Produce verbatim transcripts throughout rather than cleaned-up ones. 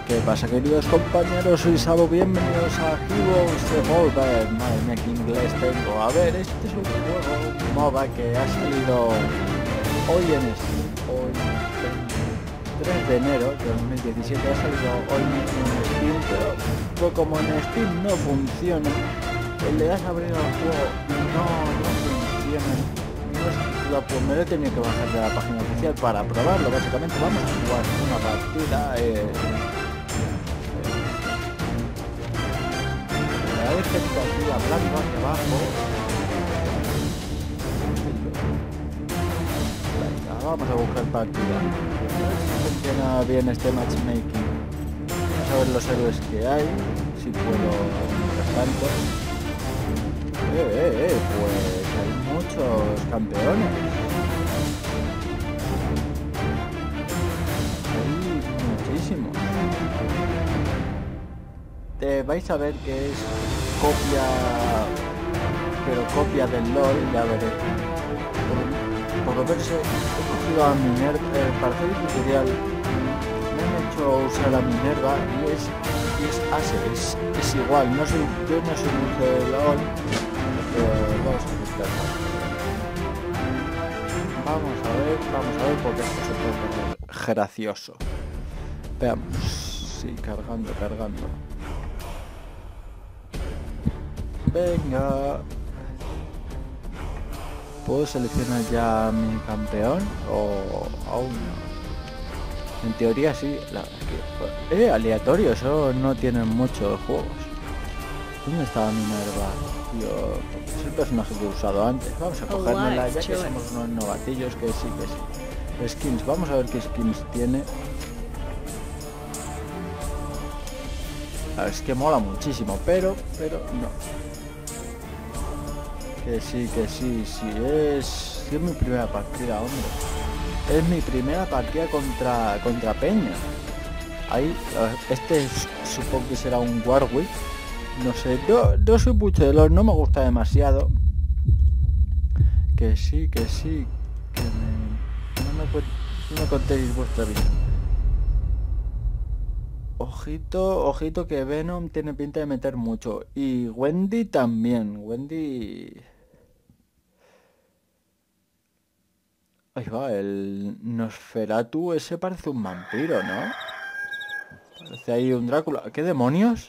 ¿Qué pasa, queridos compañeros? Soy Sabo, bienvenidos a Heroes Evolved. Madre mía, qué inglés tengo. A ver, este es un juego MOBA que ha salido hoy en Steam, hoy tres de enero de dos mil diecisiete, ha salido hoy mismo en Steam, pero pues como en Steam no funciona, le das a abrir al juego y no, no funciona. No es, lo, pues me lo he tenido que bajar de la página oficial para probarlo. Básicamente vamos a jugar una partida. Eh, Hay gente aquí hablando hacia abajo. Venga, vamos a buscar partida. A ver si funciona bien este matchmaking. Vamos a ver los héroes que hay. Si puedo mientras tanto. Eh, eh, eh, pues hay muchos campeones. Hay muchísimos. Te vais a ver que es copia, pero copia del LOL, ya veré. Por, por lo menos he cogido a Minerva, eh, para hacer el tutorial me han hecho usar a Minerva y es, y es Ace, es, es igual, no soy, yo no soy mucho de LOL, pero vamos a buscar. Vamos a ver, vamos a ver porque esto se puede poner gracioso. Veamos, sí, cargando, cargando. Venga. ¿Puedo seleccionar ya mi campeón? ¿O aún no? En teoría sí. La, es que, eh, aleatorio, eso no tienen muchos juegos. ¿Dónde estaba Minerva? Yo, es el personaje que he usado antes. Vamos a cogérmela ya que somos unos novatillos que sí, que sí. Skins, vamos a ver qué skins tiene. Es que mola muchísimo, pero, pero no. Que sí, que sí, sí, es, es mi primera partida, hombre. Es mi primera partida contra, contra Peña. Ahí, este es, supongo que será un Warwick. No sé, yo no soy mucho de los, no me gusta demasiado. Que sí, que sí, que me, no, me, no me contéis vuestra vida. Ojito, ojito que Venom tiene pinta de meter mucho. Y Wendy también. Wendy... Ahí va, el Nosferatu ese parece un vampiro, ¿no? Parece ahí un Drácula. ¿Qué demonios?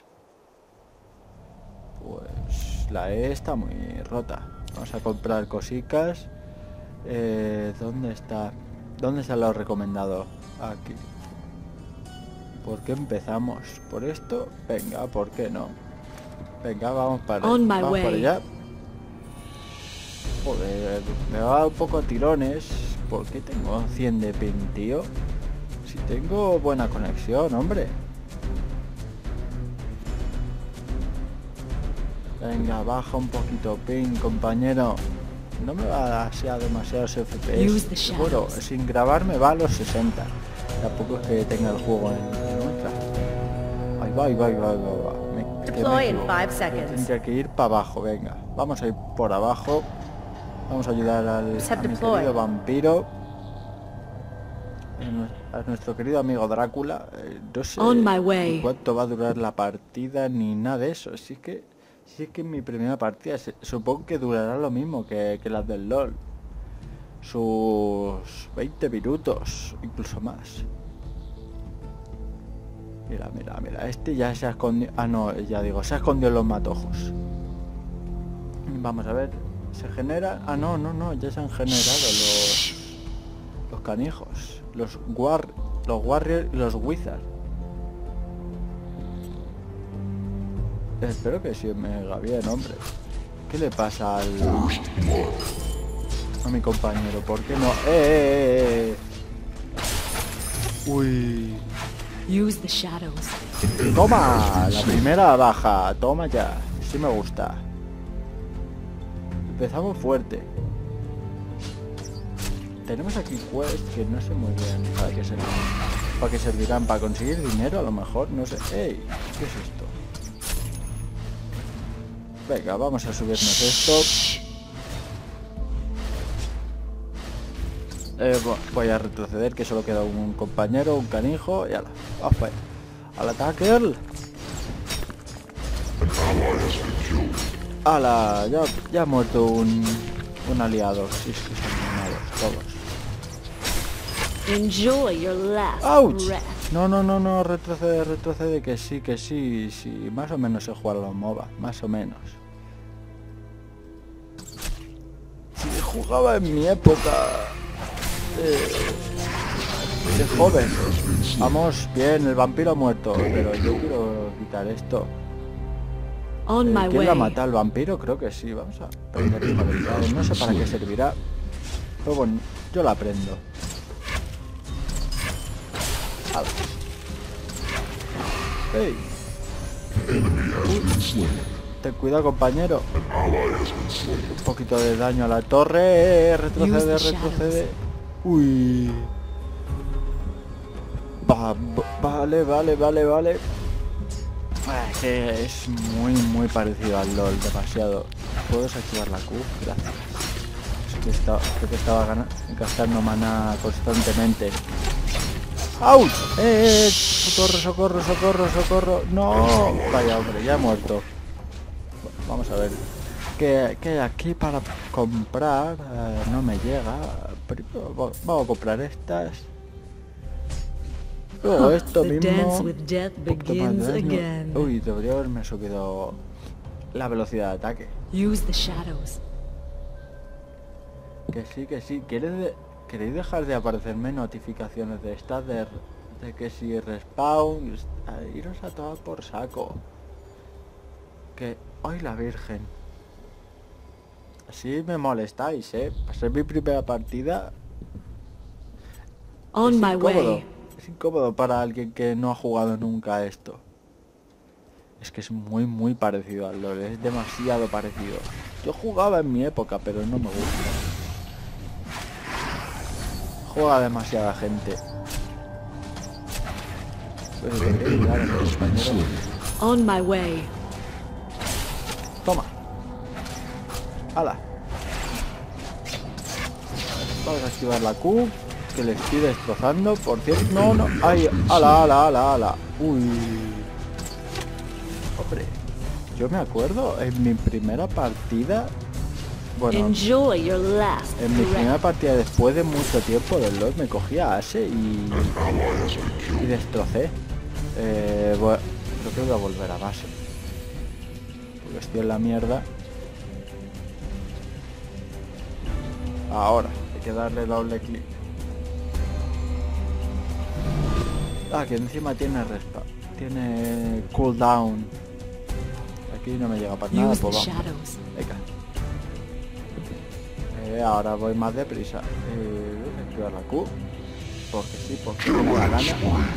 Pues la E está muy rota. Vamos a comprar cositas. Eh, ¿Dónde está? ¿Dónde está lo recomendado? Aquí. ¿Por qué empezamos? ¿Por esto? Venga, ¿por qué no? Venga, vamos para, vamos para allá. Joder, me va un poco a tirones. ¿Por qué tengo cien de ping, tío? Si tengo buena conexión, hombre. Venga, baja un poquito ping, compañero. No me va a ser demasiados F P S. Bueno, sin grabar me va a los sesenta. Tampoco es que tenga el juego en, en ultra. Ahí va, ahí va, ahí va, ahí va, va. Me, Deploy in five seconds. Tendría que ir para abajo, venga. Vamos a ir por abajo. Vamos a ayudar al a mi querido vampiro. A nuestro querido amigo Drácula. Eh, no sé cuánto va a durar la partida ni nada de eso. Así que, sí es que en mi primera partida supongo que durará lo mismo que, que las del LOL. Sus veinte minutos, incluso más. Mira, mira, mira, este ya se ha escondido. Ah, no, ya digo, se ha escondido en los matojos. Vamos a ver, se genera. Ah, no, no, no, ya se han generado los los canijos, los war, los warriors y los wizards. Espero que sí me haga bien, hombre. ¿Qué le pasa al a mi compañero? ¿Por qué no? ¡Eh, eh, eh! ¡Uy! Use the shadows. ¡Toma! La primera baja. Toma ya. Sí me gusta. Empezamos fuerte. Tenemos aquí quests que no sé muy bien para qué servirán. ¿Para qué servirán? ¿Para conseguir dinero? A lo mejor. No sé. ¡Ey! ¿Qué es esto? Venga, vamos a subirnos esto. Eh, voy a retroceder, que solo queda un compañero, un canijo, y ala, vamos para allá. Al ataque él. Ala, ya, ya ha muerto un, un aliado. Sí, es que son aliados, todos. Enjoy your last ¡Auch! breath. No, no, no, no, retrocede, retrocede, que sí, que sí, sí. Más o menos se juega los MOBA, más o menos. Si jugaba en mi época eh, de joven. Vamos, bien, el vampiro ha muerto, pero yo quiero quitar esto. On Eh, my ¿Quién la way. mata? ¿El vampiro? Creo que sí. Vamos a aprender esta habilidad. No sé para qué servirá. Pero bueno, yo la aprendo. Ala. ¡Ey! Uy. Ten cuidado, compañero. Un poquito de daño a la torre. Retrocede, retrocede. Uy. Va, vale, vale, vale, vale. Es que es muy, muy parecido al LOL, demasiado. ¿Puedo desactivar la Q? Gracias. Es que estaba, creo que estaba ganando, gastando mana constantemente. ¡Auch! ¡Eh! ¡Socorro, socorro, socorro, socorro! ¡No! Vaya, hombre, ya he muerto. Vamos a ver. ¿Qué, qué hay aquí para comprar? Eh, no me llega. Primero, vamos a comprar estas. Luego esto The mismo. dance with death Un poquito más begins de daño. again. Uy, debería haberme subido la velocidad de ataque. Use the shadows. Que sí, que sí. ¿Queréis, de- ¿Queréis dejar de aparecerme notificaciones de estas de, de que si respawn? A- Iros a tomar por saco. Que... ¡Ay, la virgen! Así me molestáis, ¿eh? Para ser mi primera partida... On es my incómodo. way. Es incómodo para alguien que no ha jugado nunca a esto. Es que es muy, muy parecido al LoL. Es demasiado parecido. Yo jugaba en mi época, pero no me gusta. Juega demasiada gente. Pues debería ayudar a mi compañero. On my way. Toma. Hala. Vamos a activar la Q. Que le estoy destrozando. Por cierto. No, no. Ay, ala, ala, ala, ala. Uy. Hombre. Yo me acuerdo en mi primera partida. Bueno. Enjoy your last En mi primera breath. partida después de mucho tiempo del LoL me cogía a Ase y, y destrocé. Eh, bueno, creo que voy a volver a base. Porque estoy en la mierda. Ahora, hay que darle doble clic. Ah, que encima tiene respa. Tiene cooldown. Aquí no me llega para nada, Use the pues vamos. shadows. Venga. Eh, ahora voy más deprisa. Eh, voy a activar la Q. Porque sí, porque me da la gana. Es-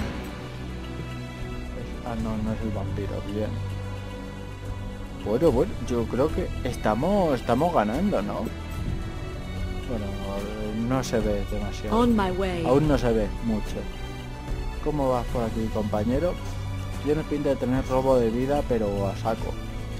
ah, no, no es el vampiro. Bien. Bueno, bueno, yo creo que estamos estamos ganando, ¿no? Bueno, no se ve demasiado. On my way. Aún no se ve mucho. ¿Cómo vas por aquí, compañero? Tienes pinta de tener robo de vida, pero a saco.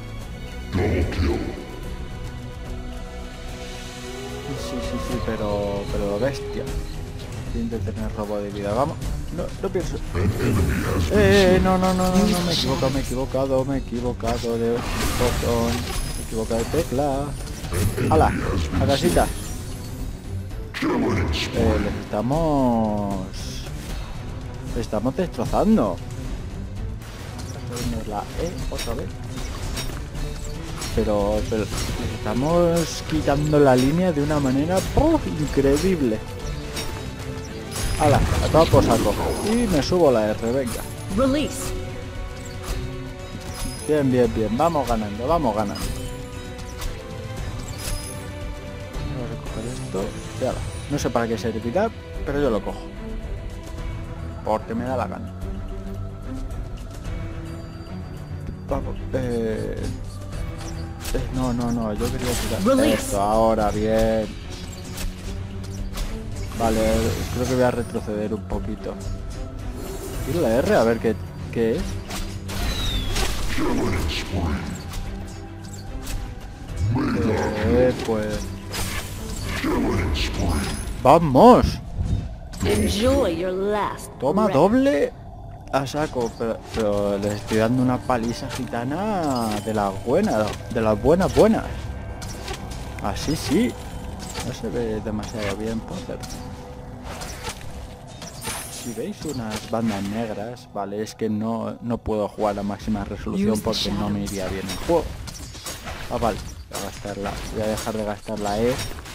Sí, sí, sí, pero, pero bestia. Pinta de tener robo de vida. Vamos. No, no pienso. Eh, no, no, no, no, no, me he equivocado, me he equivocado, me he equivocado de botón. Me he equivocado de tecla. ¡Hala! ¡A casita! Eh, les estamos... les estamos destrozando. Vamos a la E otra vez. Pero, pero les estamos quitando la línea de una manera ¡puf! Increíble. ¡Hala! A todo por saco. Y me subo la R, venga. Release. Bien, bien, bien. Vamos ganando, vamos ganando. Vamos a coger esto. Y ala. No sé para qué servirá, pero yo lo cojo. Porque me da la gana. Vamos. Eh... eh, no, no, no. Yo quería tirar Release. esto. Ahora, bien. Vale, creo que voy a retroceder un poquito. Tiro la R a ver qué, qué es. Eh, pues... ¡Vamos! Enjoy your last Toma breath. doble. a saco, pero, pero les estoy dando una paliza gitana de las buenas, de las buenas buenas. Así sí. No se ve demasiado bien, por cierto. Si veis unas bandas negras, vale, es que no, no puedo jugar a máxima resolución porque no me iría bien el juego. Ah, vale, voy a gastarla, voy a dejar de gastar la E.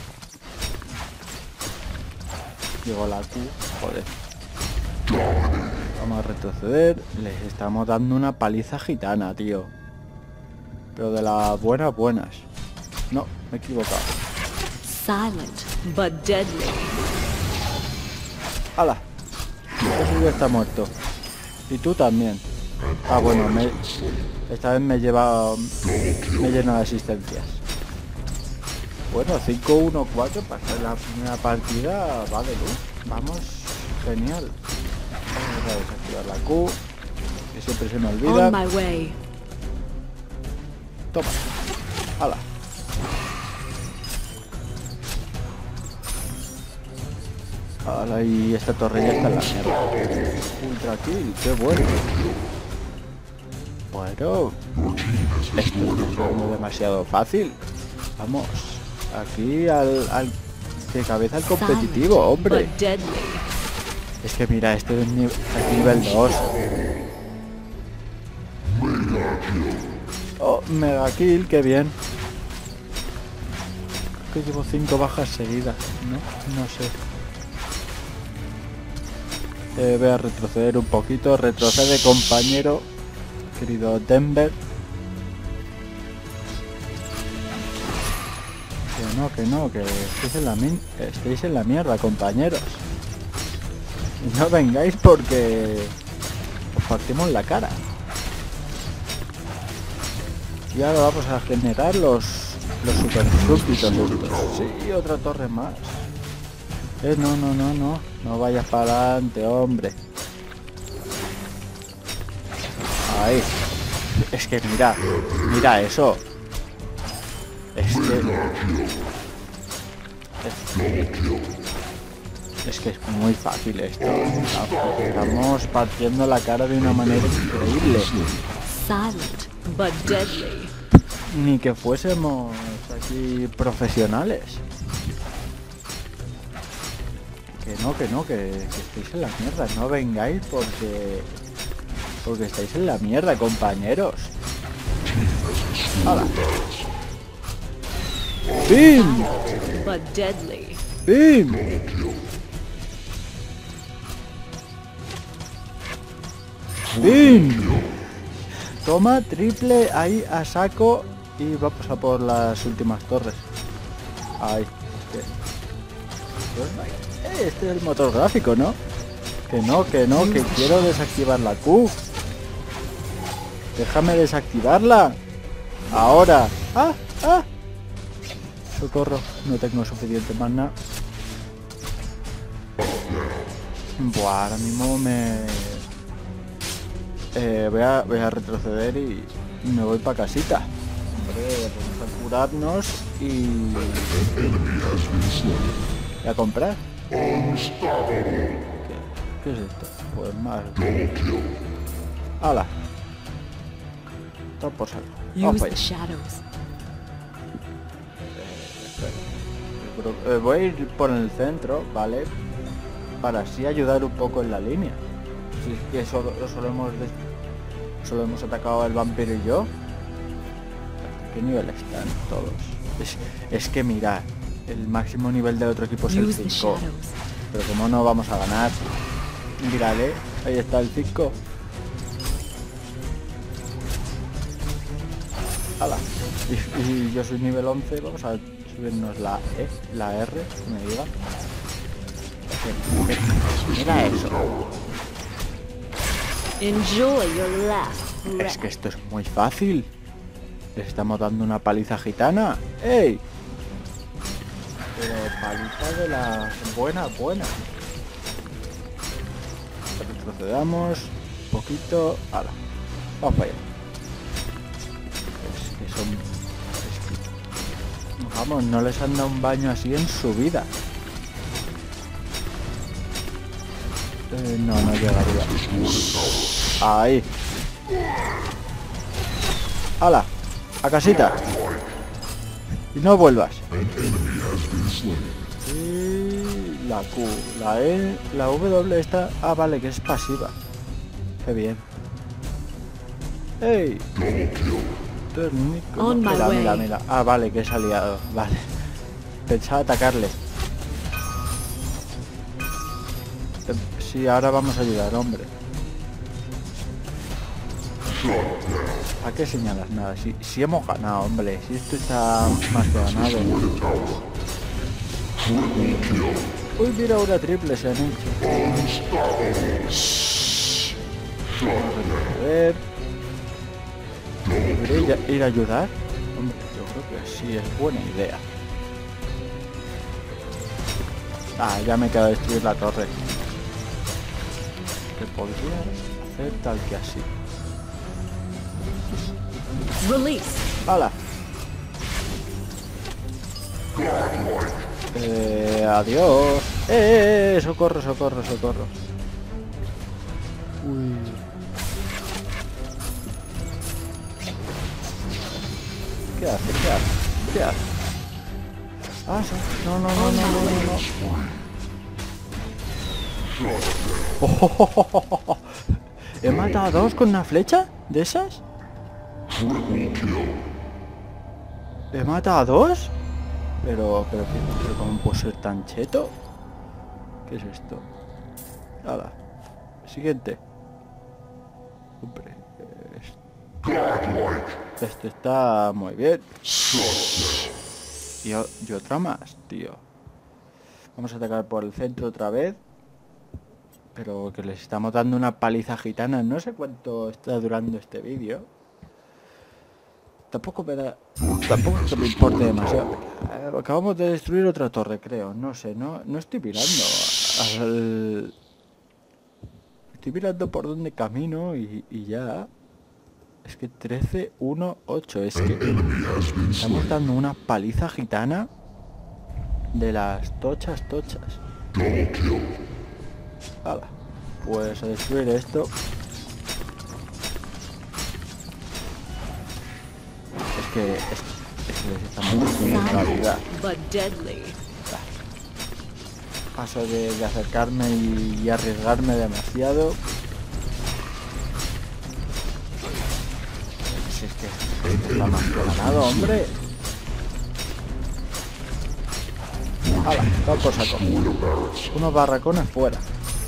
Llegó la Q, joder. Vamos a retroceder. Les estamos dando una paliza gitana, tío. Pero de las buenas buenas. No, me he equivocado. Silent, but deadly. ¡Hala! Ese ya está muerto. Y tú también. Ah, bueno, me, esta vez me lleva... Me lleno de asistencias. Bueno, cinco uno cuatro para hacer la primera partida. Va de luz. Vamos, genial. Vamos a desactivar la Q, que siempre se me olvida. On my way. Toma. ¡Hala! ¡Hala! Y esta torre ya está en la mierda. Ultra kill, qué bueno. Bueno, esto no es demasiado fácil. Vamos, aquí al, al de cabeza al competitivo, hombre. Es que mira, este es nivel, nivel dos. Oh, mega kill, qué bien. Que llevo cinco bajas seguidas, ¿no? No sé. Eh, voy a retroceder un poquito. Retrocede, compañero. Querido Denver. Que no, que no, que estéis en la, min estéis en la mierda, compañeros. Y no vengáis porque os partimos la cara. Y ahora vamos a generar los los super súbditos estos. Sí, otra torre más. Eh, no, no, no, no. No vayas para adelante, hombre. Ahí. Es que mira, mira eso. Es que... Es, es que es muy fácil esto. Estamos partiendo la cara de una manera increíble. Silent, but deadly. Ni que fuésemos aquí profesionales. Que no, que no, que, que estáis en la mierda. No vengáis porque... Porque estáis en la mierda, compañeros. ¡Hala! ¡Bim! But deadly. ¡Bim! ¡Bim! Toma, triple ahí a saco. Y vamos a por las últimas torres. Ahí. Eh, este es el motor gráfico, ¿no? Que no, que no, que quiero desactivar la Q. Déjame desactivarla. Ahora. ¡Ah! ¡Ah! Socorro. No tengo suficiente mana. Buah, ahora mismo me... Eh, voy, a, voy a retroceder y, y me voy para casita. Hombre, vamos a curarnos y... ¿Y a comprar? ¿Qué, ¿Qué es esto? Pues más... ¡Hala! Todo por saco. Vamos para allá. Eh, voy a ir por el centro, ¿vale? Para así ayudar un poco en la línea. Si es que solo, solo, hemos, solo hemos atacado el vampiro y yo. ¿Hasta qué nivel están todos? Es, es que mirad, el máximo nivel del otro equipo es el cinco. Pero como no vamos a ganar. Mirad, ¿eh? Ahí está el cinco. ¡Hala! Y, y yo soy nivel once, vamos a subirnos la E, la R, me diga. Mira eso. Enjoy your last breath. Es que esto es muy fácil. Les estamos dando una paliza gitana. ¡Ey! Pero paliza de las buenas, buenas. Retrocedamos un poquito. ¡Hala! Vamos para allá. Es que son... Es que... Vamos, no les han dado un baño así en su vida. Eh, no, no llegaría. Ahí. ¡Hala! ¡A casita! Y no vuelvas. Y la Q, la E, la W está... Ah, vale, que es pasiva. Qué bien. ¡Ey! On my Mira, way. mira, mira. Ah, vale, que es aliado. Vale. Pensaba atacarle. Eh, Sí, ahora vamos a ayudar, hombre. ¿A qué señalas? Nada, si, si hemos ganado, hombre. Si esto está más que ganado. Uy, mira, una triple se han hecho. A ver. ¿Debería ir a, ir a ayudar? Hombre, yo creo que sí, es buena idea. Ah, ya me queda destruir la torre. Que podría hacer tal que así. Release. ¡Hala! Eh, adiós. Eh, eh, eh, socorro, socorro, socorro. Uy. ¿Qué hace? ¿Qué hace? ¿Qué hace? Ah, sí. No, no, no, no, no, no, no. Oh, oh, oh, oh, oh. ¿He matado a dos con una flecha de esas? ¿He matado a dos? Pero, pero, pero, pero ¿cómo puedo ser tan cheto? ¿Qué es esto? Hala. Siguiente. Hombre, esto, esto está muy bien. Y, o- y otra más, tío. Vamos a atacar por el centro otra vez. Pero que les estamos dando una paliza gitana. No sé cuánto está durando este vídeo. Tampoco me da... Tampoco es que me importe demasiado. Eh, Acabamos de destruir otra torre, creo. No sé, no, no estoy mirando al... Estoy mirando por dónde camino y, y ya... Es que trece, uno, ocho. Es que estamos dando una paliza gitana de las tochas, tochas. Hala. Pues a destruir esto. Es que... Es, es que les estamos destruyendo la vida. But deadly. Paso de, de acercarme y, y arriesgarme demasiado. Si es que esto está más que ganado, hombre. ¡Hala! Todo por saco. Unos barracones fuera.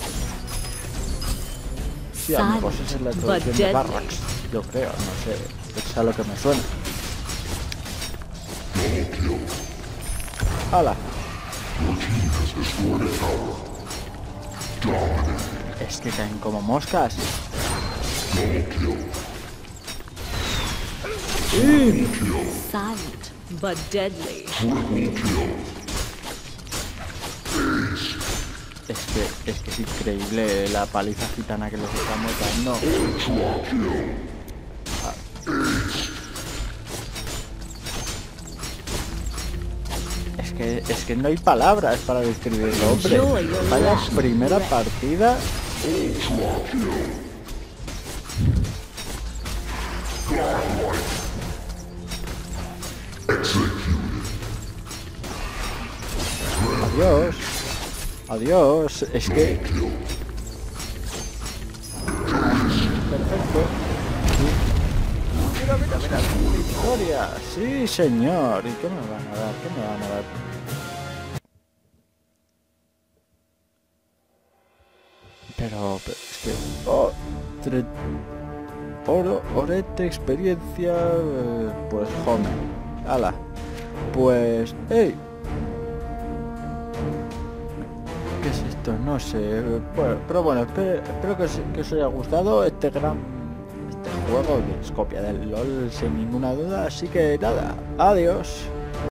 Sí, amigos, esa es la traducción de barracks. Yo creo, no sé. Es a lo que me suena. ¡Hala! Es que caen como moscas. ¡Sí! Silent but deadly. Es que, es que es increíble la paliza gitana que les estamos dando. Ah. Es que, es que no hay palabras para describirlo, hombre. Vaya primera partida. Adiós. Adiós. Es que... Perfecto. Mira, mira, mira. Victoria. Sí, señor. ¿Y qué me van a dar? ¿Qué me van a dar? Pero, pero es que... Oh, tre... Oro, orete, experiencia... eh, Pues, home. Ala. Pues... ¡Ey! ¿Qué es esto? No sé. Bueno, pero bueno, espero, espero que, os, que os haya gustado este gran... Este juego que es copia del LOL sin ninguna duda. Así que nada, adiós.